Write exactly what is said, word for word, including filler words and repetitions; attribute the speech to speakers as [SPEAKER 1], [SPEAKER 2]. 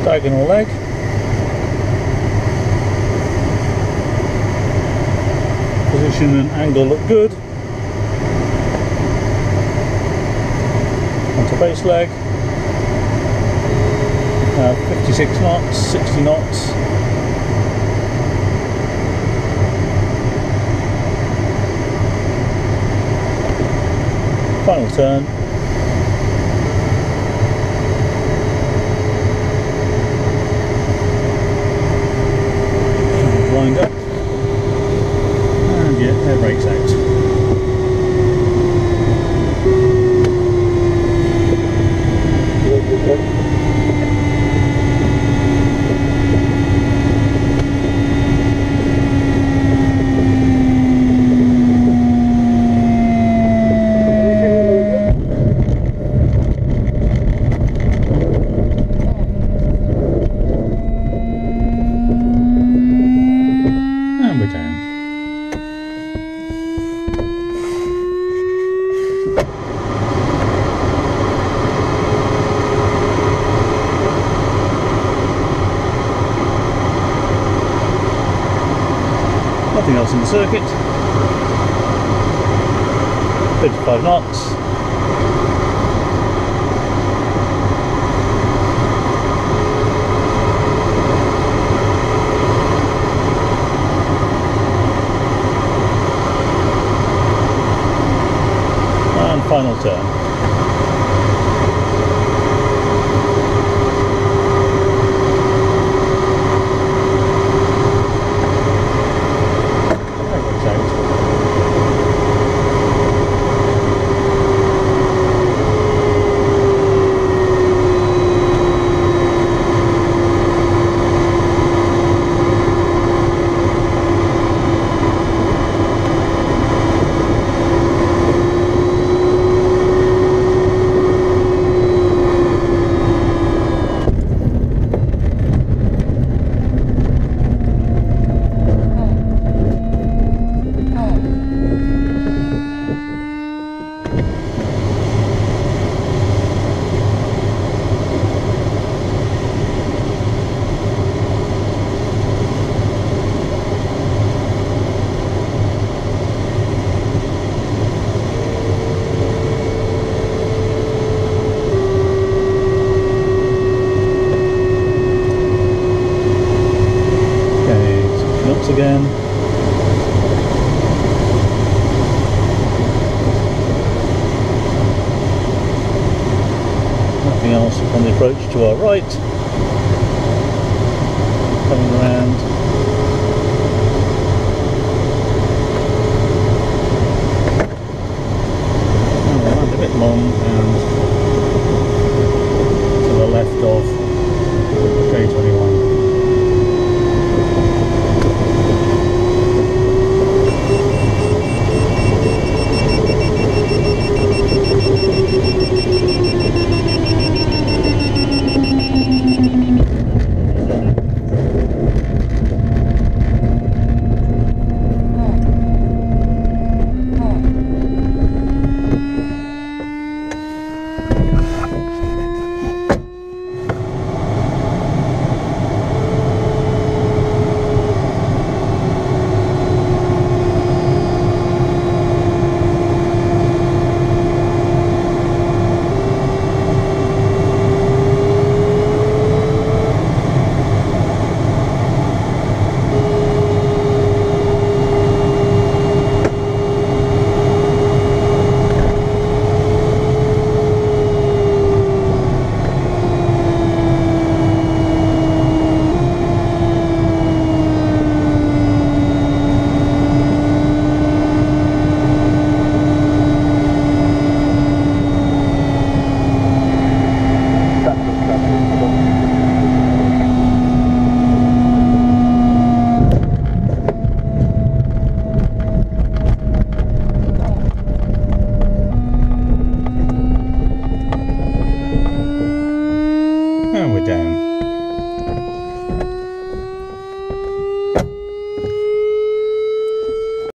[SPEAKER 1] diagonal leg. Position and angle look good. Onto base leg. Uh, fifty-six knots, sixty knots. Final turn. Wind up. And yeah, air brakes out. Nothing else in the circuit. fifty-five knots. And final turn. Again. Nothing else on the approach to our right. Coming around. And we'll land a bit long and to the left of K twenty-one. And we're down.